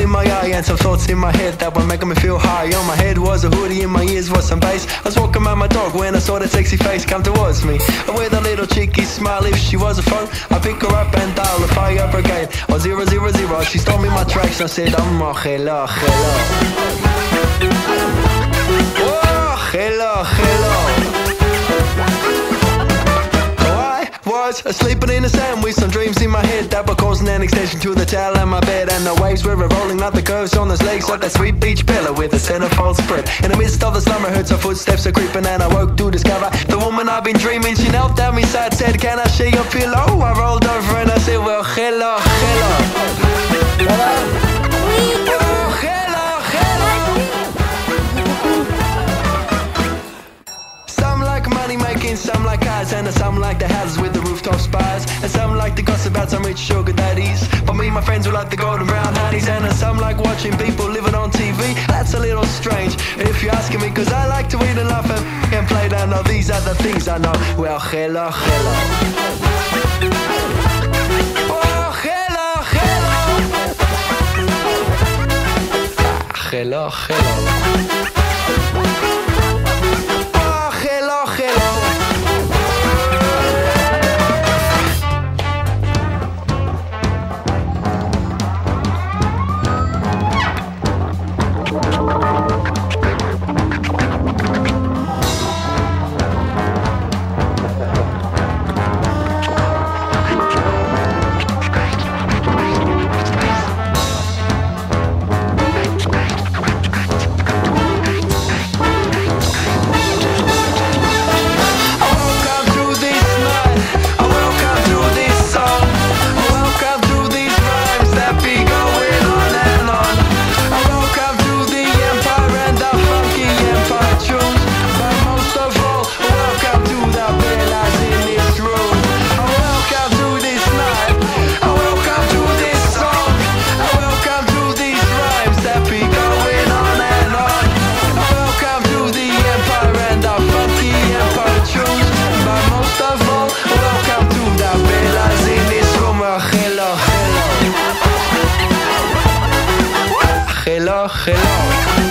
in my eye and some thoughts in my head that were making me feel high. On my head was a hoodie, in my ears was some bass. I was walking around my dog when I saw that sexy face come towards me. And with a little cheeky smile, if she was a phone, I pick her up and dial the fire brigade. Oh, 000, she stole me my tracks. I said, oh, hello, hello. Oh, hello, hello. Sleeping in the sand with some dreams in my head that were causing an extension to the towel in my bed. And the waves were rolling like the curves on those legs, like that sweet beach pillow with a centerfold spread. In the midst of the slumber, heard some footsteps are creeping, and I woke to discover the woman I've been dreaming. She knelt down beside, said, can I share your pillow? I rolled over and I said, well, hello, hello. Oh, hello, hello. Some like money making, some like cars, and some like the houses with the rooftop spires, and some like the gossip about some rich sugar daddies. But me and my friends were like the golden brown honeys, and some like watching people living on TV. That's a little strange if you're asking me, cause I like to eat and laugh and play down. Now these are the things I know. Well, hello, hello. Oh, hello, hello. Ah, hello, hello. Hello, hello.